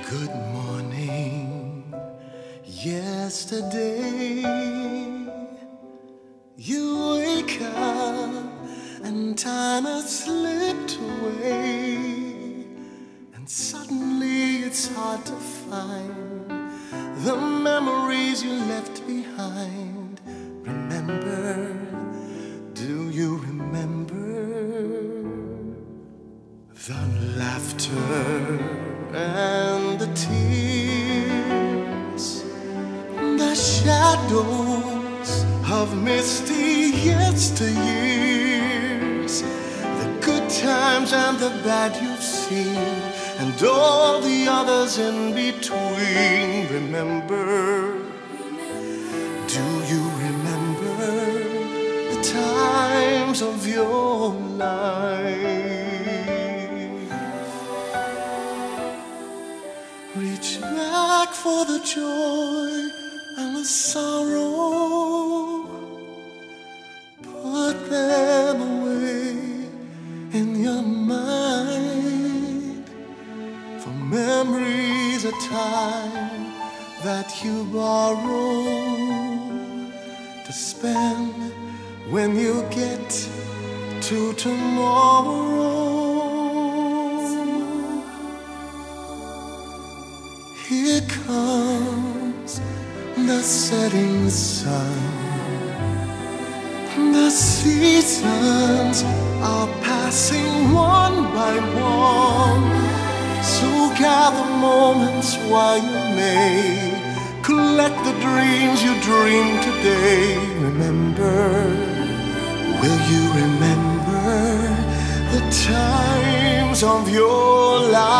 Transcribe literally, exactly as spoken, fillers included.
Good morning. Yesterday, you wake up and time has slipped away, and suddenly it's hard to find the memories you left behind. Remember, do you remember the laughter and the tears, the shadows of misty yesteryears, the good times and the bad you've seen, and all the others in between? Remember, do you remember the times of your life? Reach back for the joy and the sorrow, put them away in your mind, for memories are time that you borrow to spend when you get to tomorrow. Here comes the setting sun. The seasons are passing one by one, so gather moments while you may, collect the dreams you dreamed today. Remember, will you remember the times of your life?